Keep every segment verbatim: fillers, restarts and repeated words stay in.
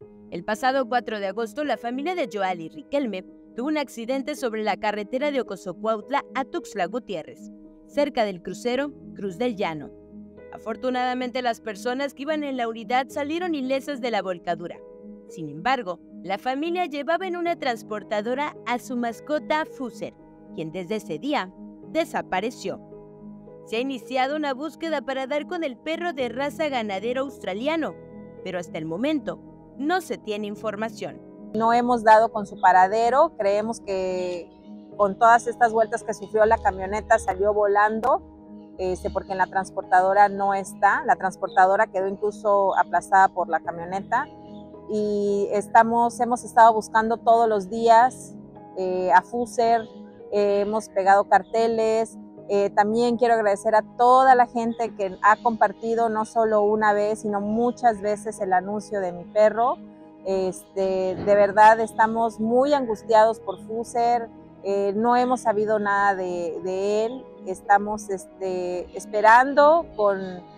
El pasado cuatro de agosto, la familia de Yoali Riquelme tuvo un accidente sobre la carretera de Ocosocuautla a Tuxtla Gutiérrez, cerca del crucero Cruz del Llano. Afortunadamente, las personas que iban en la unidad salieron ilesas de la volcadura. Sin embargo, la familia llevaba en una transportadora a su mascota Fuser, quien desde ese día desapareció. Se ha iniciado una búsqueda para dar con el perro de raza ganadero australiano, pero hasta el momento no se tiene información. No hemos dado con su paradero, creemos que con todas estas vueltas que sufrió la camioneta salió volando, este, porque en la transportadora no está, la transportadora quedó incluso aplastada por la camioneta y estamos, hemos estado buscando todos los días eh, a Fuser, eh, hemos pegado carteles. Eh, también quiero agradecer a toda la gente que ha compartido no solo una vez, sino muchas veces el anuncio de mi perro. Este, de verdad estamos muy angustiados por Fuser, eh, no hemos sabido nada de, de él, estamos este, esperando con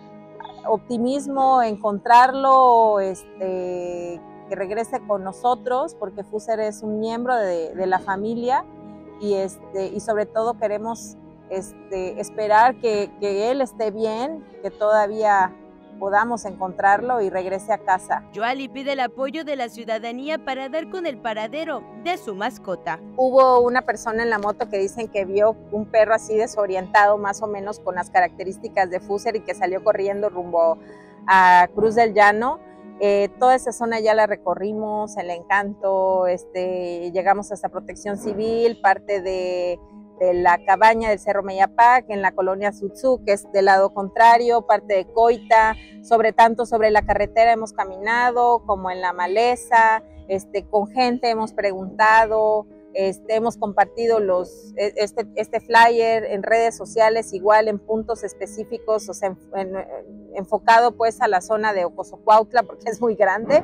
optimismo encontrarlo, este, que regrese con nosotros, porque Fuser es un miembro de, de la familia y, este, y sobre todo queremos Este, esperar que, que él esté bien, que todavía podamos encontrarlo y regrese a casa. Yoali pide el apoyo de la ciudadanía para dar con el paradero de su mascota. Hubo una persona en la moto que dicen que vio un perro así desorientado, más o menos con las características de Fuser, y que salió corriendo rumbo a Cruz del Llano. Eh, toda esa zona ya la recorrimos, El Encanto, este, llegamos hasta Protección Civil, parte de de la cabaña del Cerro Meyapac, en la colonia Sutzú, que es del lado contrario, parte de Coita, sobre tanto sobre la carretera hemos caminado, como en la maleza, este, con gente hemos preguntado, este, hemos compartido los, este, este flyer en redes sociales, igual en puntos específicos, o sea, en, en, enfocado pues a la zona de Ocosocuautla, porque es muy grande,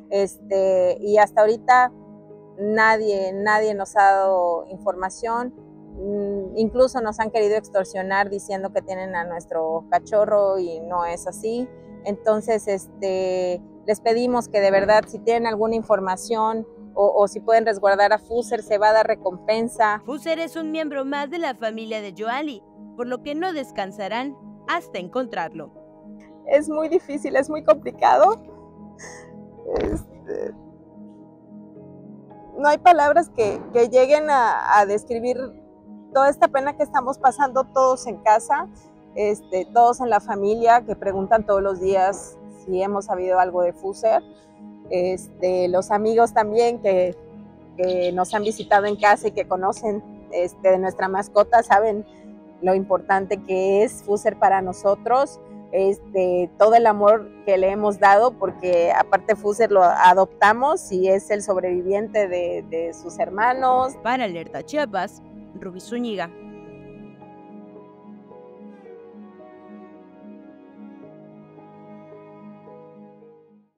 este, y hasta ahorita nadie, nadie nos ha dado información. Incluso nos han querido extorsionar diciendo que tienen a nuestro cachorro y no es así. Entonces este, les pedimos que de verdad, si tienen alguna información o, o si pueden resguardar a Fuser, se va a dar recompensa. Fuser es un miembro más de la familia de Yoali, por lo que no descansarán hasta encontrarlo. Es muy difícil, es muy complicado. Este, no hay palabras que, que lleguen a, a describir toda esta pena que estamos pasando todos en casa, este, todos en la familia, que preguntan todos los días si hemos sabido algo de Fuser, este, los amigos también que, que nos han visitado en casa y que conocen este, de nuestra mascota, saben lo importante que es Fuser para nosotros, este, todo el amor que le hemos dado, porque aparte Fuser lo adoptamos y es el sobreviviente de, de sus hermanos. Para Alerta Chiapas, Rubí Zúñiga.